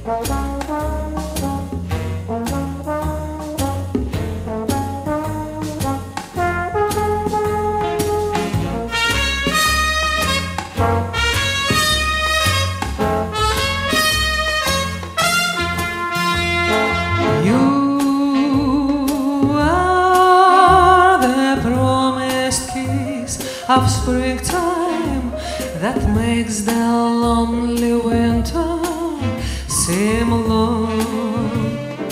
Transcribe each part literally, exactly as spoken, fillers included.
Of springtime that makes the lonely winter seem long.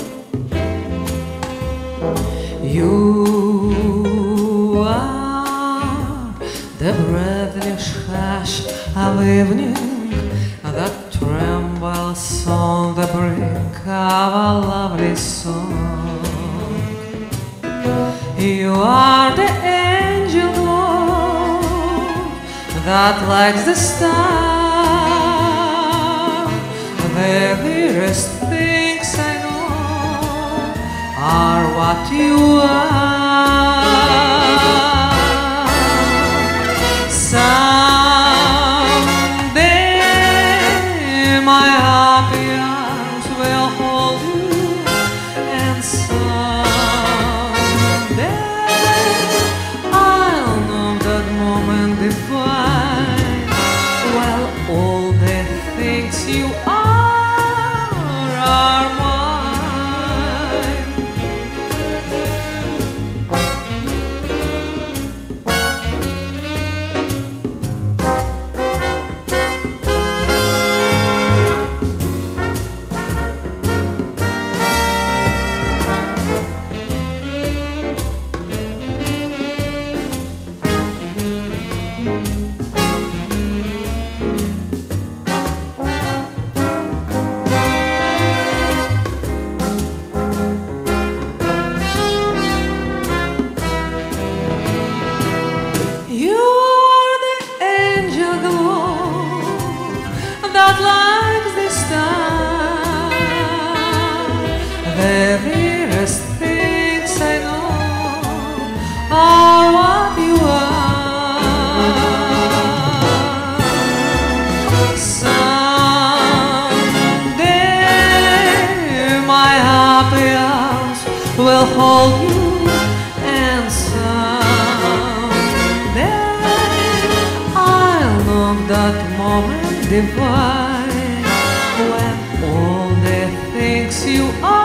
You are the breathless hush of evening that trembles on the brink of a lovely song. You are the angel that likes the star. The dearest things I know are what you are. Someday my happy arms will hold you, and someday I'll know that moment divine. All the things you are are mine. That likes the star. The dearest things I know are what you are. Someday my happy arms will hold you, and someday I'll know that moment divine, when all the things you are